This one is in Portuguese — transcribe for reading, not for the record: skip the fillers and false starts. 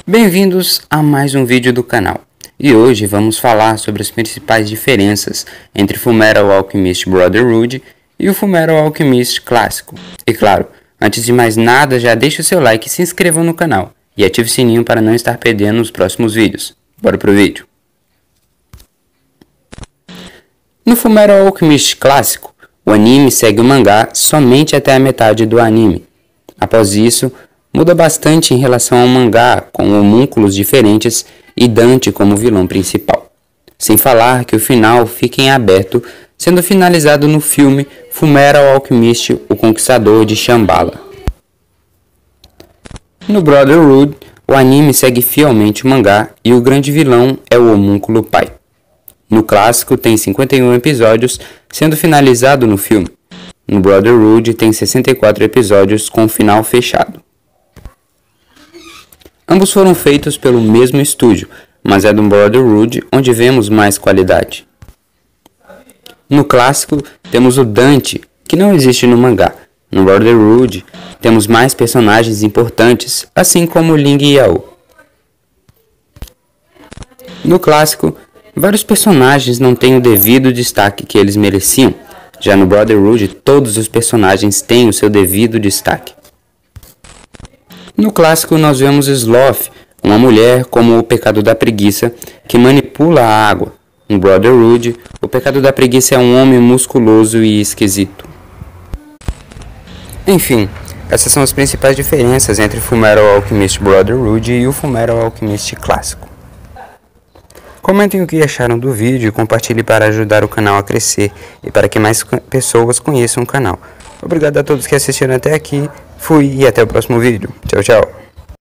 Bem-vindos a mais um vídeo do canal. E hoje vamos falar sobre as principais diferenças entre Fullmetal Alchemist Brotherhood e o Fullmetal Alchemist clássico. E claro, antes de mais nada, já deixe o seu like e se inscreva no canal. E ative o sininho para não estar perdendo os próximos vídeos. Bora pro vídeo. No Fullmetal Alchemist clássico, o anime segue o mangá somente até a metade do anime. Após isso, muda bastante em relação ao mangá, com homúnculos diferentes e Dante como vilão principal. Sem falar que o final fica em aberto, sendo finalizado no filme Fullmetal Alchemist, o Conquistador de Shambhala. No Brotherhood, o anime segue fielmente o mangá e o grande vilão é o homúnculo pai. No clássico tem 51 episódios, sendo finalizado no filme. No Brotherhood tem 64 episódios com o final fechado. Ambos foram feitos pelo mesmo estúdio, mas é do Brotherhood onde vemos mais qualidade. No clássico temos o Dante, que não existe no mangá. No Brotherhood temos mais personagens importantes, assim como o Ling Yao. No clássico, vários personagens não têm o devido destaque que eles mereciam. Já no Brotherhood, todos os personagens têm o seu devido destaque. No clássico, nós vemos Sloth, uma mulher como o pecado da preguiça, que manipula a água. No Brotherhood, o pecado da preguiça é um homem musculoso e esquisito. Enfim, essas são as principais diferenças entre Fullmetal Alchemist Brotherhood e o Fullmetal Alchemist clássico. Comentem o que acharam do vídeo e compartilhem para ajudar o canal a crescer e para que mais pessoas conheçam o canal. Obrigado a todos que assistiram até aqui, fui e até o próximo vídeo. Tchau, tchau.